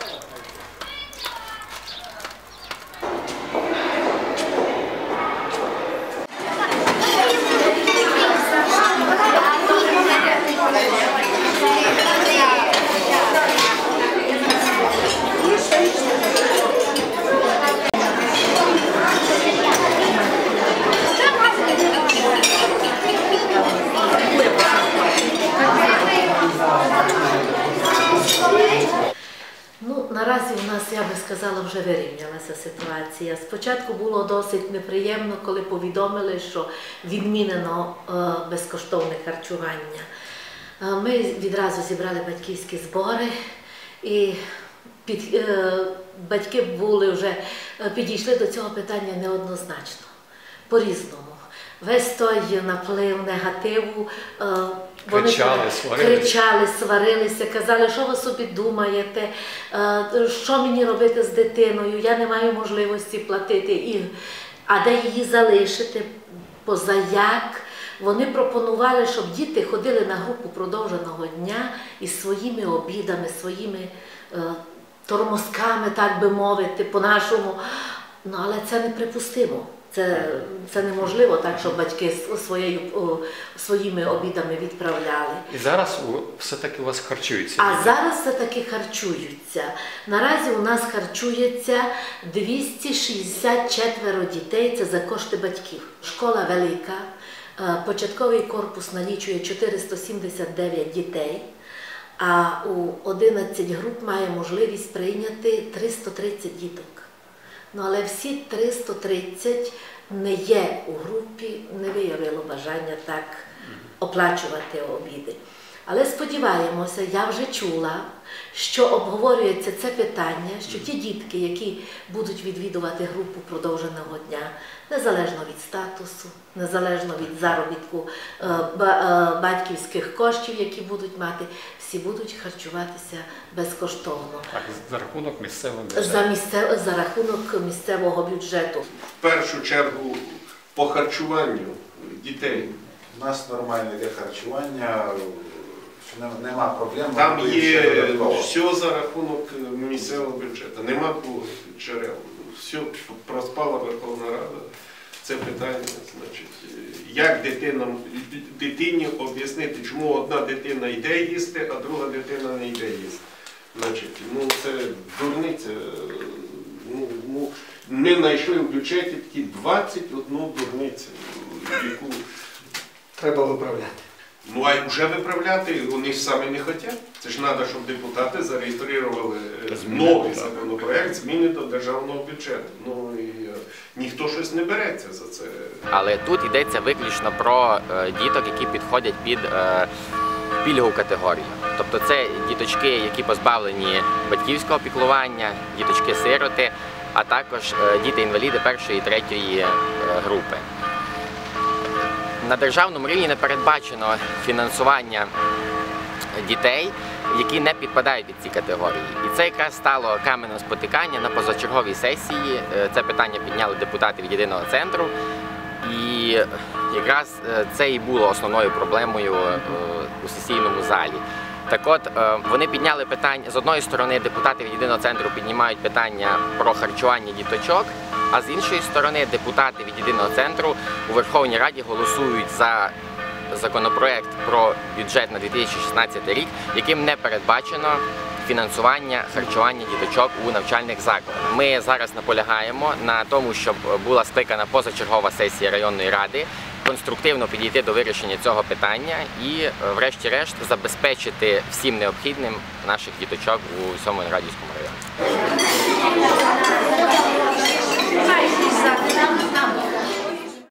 Наразі у нас, я би сказала, вже вирівнялася ситуація. Спочатку було досить неприємно, коли повідомили, що відмінено безкоштовне харчування. Ми відразу зібрали батьківські збори і батьки підійшли до цього питання неоднозначно, по-різному. Весь той наплив негативу, вони кричали, сварилися, казали, що ви собі думаєте, що мені робити з дитиною, я не маю можливості платити, а де її залишити, позаяк. Вони пропонували, щоб діти ходили на групу продовженого дня із своїми обідами, своїми тормозками, так би мовити, по-нашому. Але це неприпустимо. Це неможливо так, щоб батьки своїми обідами відправляли. І зараз все-таки у вас харчуються? А зараз все-таки харчуються. Наразі у нас харчується 264 дітей, це за кошти батьків. Школа велика, початковий корпус налічує 479 дітей, а у 11 груп має можливість прийняти 330 діток. Але всі 330 не є у групі, не виявило бажання так оплачувати обіди. Але сподіваємося, я вже чула, що обговорюється це питання, що ті дітки, які будуть відвідувати групу продовженого дня, незалежно від статусу, незалежно від заробітку батьківських коштів, які будуть мати, всі будуть харчуватися безкоштовно. Так, за рахунок місцевого бюджету? За рахунок місцевого бюджету. В першу чергу по харчуванню дітей. У нас нормальне є харчування, нема проблем. Там є все за рахунок місцевого бюджету, нема джерел. Все проспала Верховна Рада. Це питання, значить, як дитині об'яснити, чому одна дитина йде їсти, а друга дитина не йде їсти. Значить, це дурниця. Ми знайшли в бюджеті такі 21 дурницю, яку треба виправляти. А вже виправляти вони ж самі не хочуть. Це ж треба, щоб депутати зареєстрували новий законопроект, зміни до державного бюджету. Ніхто щось не береться за це. Але тут йдеться виключно про діток, які підходять під пільгову категорію. Тобто це діточки, які позбавлені батьківського піклування, діточки-сироти, а також діти-інваліди першої і третьої групи. На державному рівні не передбачено фінансування дітей, які не підпадають під ці категорії. І це якраз стало каменем спотикання на позачерговій сесії. Це питання підняли депутати від Єдиного центру. І якраз це і було основною проблемою у сесійному залі. Так от, вони підняли питання, з одної сторони депутати від Єдиного центру піднімають питання про харчування діточок, а з іншої сторони депутати від Єдиного центру у Верховній Раді голосують за законопроект про бюджет на 2016 рік, яким не передбачено фінансування харчування діточок у навчальних закладах. Ми зараз наполягаємо на тому, щоб була скликана позачергова сесія районної ради, конструктивно підійти до вирішення цього питання і, врешті-решт, забезпечити всім необхідним наших діточок у всьому Радівському районі.